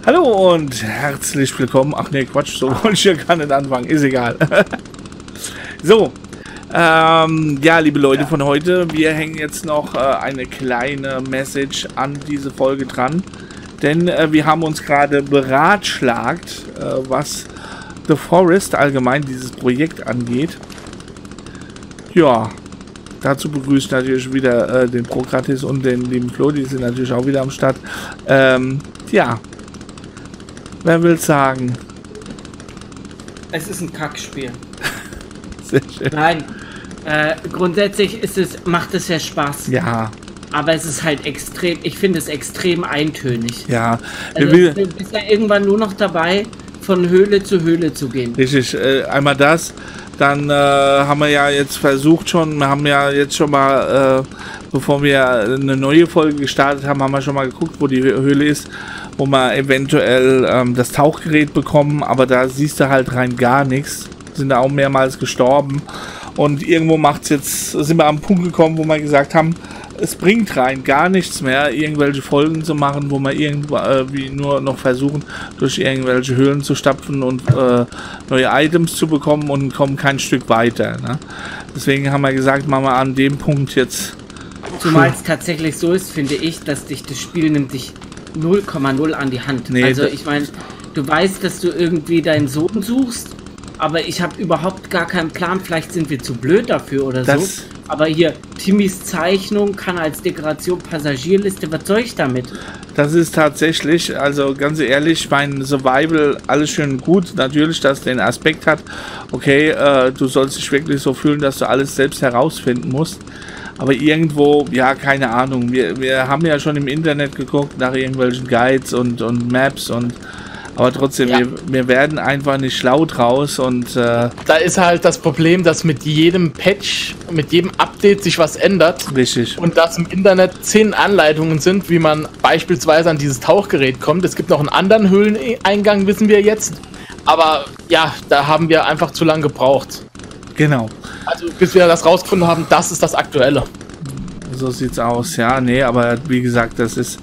Hallo und herzlich willkommen. Ach nee, Quatsch, so wollte ich ja gar nicht anfangen. Ist egal. So, ja, liebe Leute von heute, wir hängen jetzt noch eine kleine Message an diese Folge dran. Denn wir haben uns gerade beratschlagt, was The Forest allgemein dieses Projekt angeht. Ja, dazu begrüße ich natürlich wieder den Prokratis und den lieben Flo, die sind natürlich auch wieder am Start. Ja, wer will sagen? Es ist ein Kackspiel. Sehr schön. Nein, grundsätzlich macht es ja Spaß. Ja. Aber es ist halt extrem, ich finde es extrem eintönig. Ja. Also du bist ja irgendwann nur noch dabei, von Höhle zu Höhle zu gehen. Richtig, einmal das. Dann haben wir ja jetzt versucht wir haben ja jetzt schon mal, bevor wir eine neue Folge gestartet haben, haben wir schon mal geguckt, wo die Höhle ist, wo wir eventuell das Tauchgerät bekommen, aber da siehst du halt rein gar nichts. Sind da auch mehrmals gestorben. Und irgendwo sind wir am Punkt gekommen, wo wir gesagt haben, es bringt rein gar nichts mehr, irgendwelche Folgen zu machen, wo wir irgendwie nur noch versuchen, durch irgendwelche Höhlen zu stapfen und neue Items zu bekommen und kommen kein Stück weiter. Ne? Deswegen haben wir gesagt, machen wir an dem Punkt jetzt. Zumal es tatsächlich so ist, finde ich, dass das Spiel nimmt dich 0,0 an die Hand. Nee, also ich meine, du weißt, dass du irgendwie deinen Sohn suchst, aber ich habe überhaupt gar keinen Plan. Vielleicht sind wir zu blöd dafür oder so. Aber hier, Timmys Zeichnung kann als Dekoration Passagierliste, was soll ich damit? Das ist tatsächlich, also ganz ehrlich, mein Survival, alles schön und gut. Natürlich, dass es den Aspekt hat, okay, du sollst dich wirklich so fühlen, dass du alles selbst herausfinden musst. Aber irgendwo, ja, keine Ahnung. Wir haben ja schon im Internet geguckt nach irgendwelchen Guides und Maps aber trotzdem, ja. wir werden einfach nicht schlau draus und da ist halt das Problem, dass mit jedem Patch, mit jedem Update sich was ändert. Richtig. Und dass im Internet 10 Anleitungen sind, wie man beispielsweise an dieses Tauchgerät kommt. Es gibt noch einen anderen Höhleneingang, wissen wir jetzt. Aber ja, da haben wir einfach zu lange gebraucht. Genau. Also bis wir das rausgefunden haben, das ist das Aktuelle. So sieht's aus, ja, nee, aber wie gesagt, das ist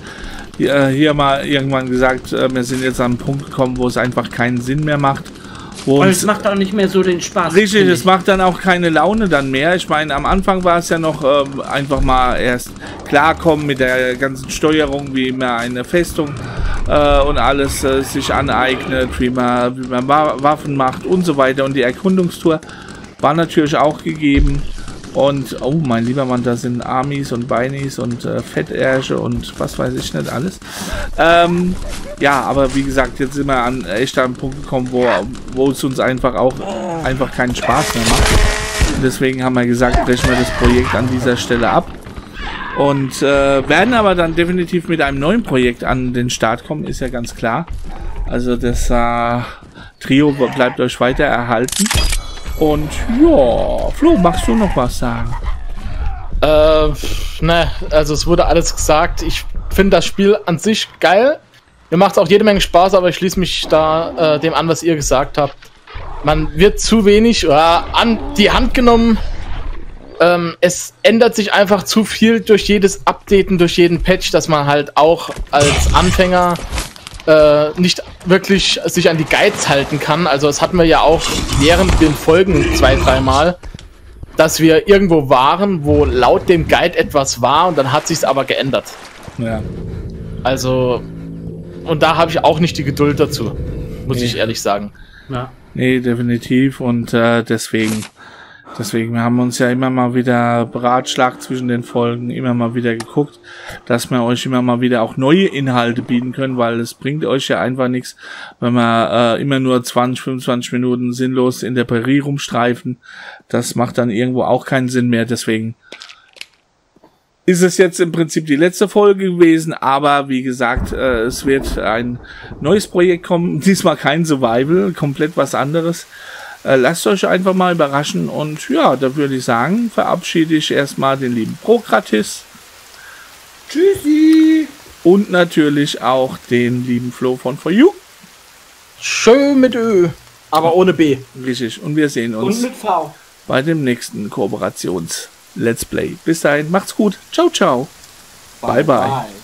hier mal irgendwann gesagt, wir sind jetzt an einen Punkt gekommen, wo es einfach keinen Sinn mehr macht. Und es macht auch nicht mehr so den Spaß. Richtig, es macht dann auch keine Laune dann mehr. Ich meine, am Anfang war es ja noch einfach mal erst klarkommen mit der ganzen Steuerung, wie man eine Festung und alles sich aneignet, wie man Waffen macht und so weiter. Und die Erkundungstour war natürlich auch gegeben. Und, oh mein lieber Mann, da sind Amis und Beinis und Fettersche und was weiß ich nicht alles. Ja, aber wie gesagt, jetzt sind wir an einem Punkt gekommen, wo es uns einfach keinen Spaß mehr macht. Und deswegen haben wir gesagt, brechen wir das Projekt an dieser Stelle ab. Und werden aber dann definitiv mit einem neuen Projekt an den Start kommen, ist ja ganz klar. Also das Trio bleibt euch weiter erhalten. Und ja, Flo, magst du noch was sagen? Ne, also es wurde alles gesagt. Ich finde das Spiel an sich geil. Mir macht es auch jede Menge Spaß, aber ich schließe mich da dem an, was ihr gesagt habt. Man wird zu wenig an die Hand genommen. Es ändert sich einfach zu viel durch jedes Updaten, durch jeden Patch, dass man halt auch als Anfänger nicht wirklich sich an die Guides halten kann. Also das hatten wir ja auch während den Folgen 2-3 Mal, dass wir irgendwo waren, wo laut dem Guide etwas war und dann hat sich's aber geändert. Ja. Also, und da habe ich auch nicht die Geduld dazu, muss ich ehrlich sagen. Ja. Nee, definitiv und deswegen haben wir uns ja immer mal wieder beratschlagt zwischen den Folgen, immer mal wieder geguckt, dass wir euch immer mal wieder auch neue Inhalte bieten können, weil es bringt euch ja einfach nichts, wenn wir immer nur 20, 25 Minuten sinnlos in der Prärie rumstreifen. Das macht dann irgendwo auch keinen Sinn mehr, deswegen ist es jetzt im Prinzip die letzte Folge gewesen, aber wie gesagt, es wird ein neues Projekt kommen, diesmal kein Survival, komplett was anderes. Lasst euch einfach mal überraschen und ja, da würde ich sagen, verabschiede ich erstmal den lieben Prokratis. Tschüssi! Und natürlich auch den lieben Flo von For You. Schön mit Ö, aber ohne B. Richtig, und wir sehen uns und mit V. Bei dem nächsten Kooperations-Let's Play. Bis dahin, macht's gut. Ciao, ciao. Bye, bye.